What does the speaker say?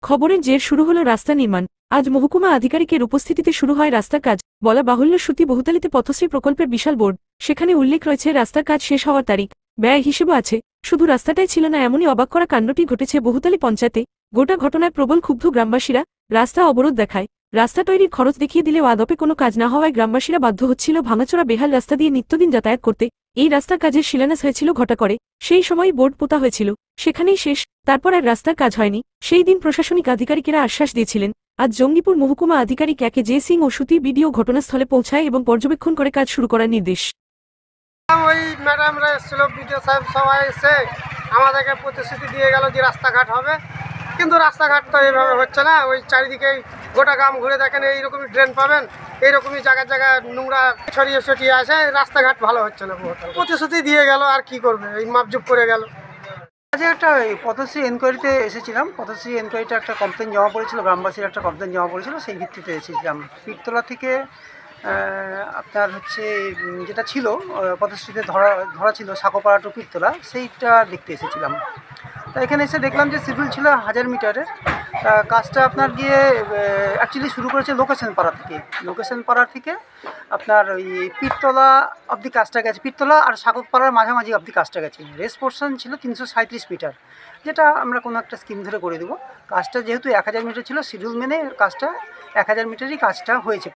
খবরের জের শুরু হলো রাস্তা নির্মাণ। আজ মহকুমা আধিকারিকের উপস্থিতিতে শুরু হয় রাস্তার কাজ। বলা বাহুল্য, সুতি বহুতালিতে পথশ্রী প্রকল্পের বিশাল বোর্ড, সেখানে উল্লেখ রয়েছে রাস্তার কাজ শেষ হওয়ার তারিখ, ব্যয় হিসেবও আছে। শুধু রাস্তাটাই ছিল না, এমনই অবাক করা কাণ্ডটি ঘটেছে বহুতালি পঞ্চায়েতে। গোটা ঘটনায় প্রবল ক্ষুব্ধ গ্রামবাসীরা রাস্তা অবরোধ দেখায়। রাস্তা তৈরির খরচ দেখিয়ে দিলেও আদপে কোনো কাজ না হওয়ায় গ্রামবাসীরা বাধ্য হচ্ছিল ভাঙাচোরা বেহাল রাস্তা দিয়ে নিত্যদিন যাতায়াত করতে। এই রাস্তার কাজের শিলান্যাস হয়েছিল ঘটা করে, সেই সময়ই বোর্ড পোতা হয়েছিল, সেখানেই শেষ। তারপর আর রাস্তার কাজ হয়নি। সেই দিন প্রশাসনিক আধিকারিকেরা আশ্বাস দিয়েছিলেন। আজ জঙ্গিপুর মহকুমা আধিকারিক একে জে সিং ও সুতি বিডিও ঘটনাস্থলে পৌঁছায় এবং পর্যবেক্ষণ করে কাজ শুরু করার নির্দেশ। ওই ম্যাডামরা এসেছিল, বিডিও সাহেব সবাই এসে আমাদেরকে প্রতিশ্রুতি দিয়ে গেল যে রাস্তাঘাট হবে, কিন্তু রাস্তাঘাট তো এইভাবে হচ্ছে না। ওই চারিদিকে গোটা গ্রাম ঘুরে দেখেন, এইরকমই ড্রেন পাবেন, এইরকমই জায়গায় জায়গায় নোংরা ছড়িয়ে ছড়িয়ে আছে, রাস্তাঘাট ভালো হচ্ছে না। প্রতিশ্রুতি দিয়ে গেল, আর কি করবে, এই মাপজুপ করে গেল। আজকে একটা পথশ্রী এনকোয়ারিতে এসেছিলাম। পথশ্রী এনকোয়ারিতে একটা কমপ্লেন জমা পড়েছিল, গ্রামবাসীর একটা কমপ্লেন জমা পড়েছিল, সেই ভিত্তিতে এসেছিলাম। পীরতলা থেকে আপনার হচ্ছে যেটা ছিল পথশ্রীতে ধরা ছিল সাঁকোপাড়া টু পীরতলা, সেইটা দেখতে এসেছিলাম। তা এখানে এসে দেখলাম যে শিডিউল ছিল 1000 মিটারের। কাজটা আপনার গিয়ে অ্যাকচুয়ালি শুরু করেছে লোকেশন পাড়া থেকে। লোকেশন পাড়া থেকে আপনার ওই পীরতলা অবধি কাজটা গেছে, পীরতলা আর সাঁকোপাড়ার মাঝামাঝি অবধি কাজটা গেছে। রেস পোর্শন ছিল 337 মিটার, যেটা আমরা কোনো একটা স্কিম ধরে করে দেবো। কাজটা যেহেতু 1000 মিটার ছিল, শিডিউল মেনে কাজটা 1000 মিটারই কাজটা হয়েছে।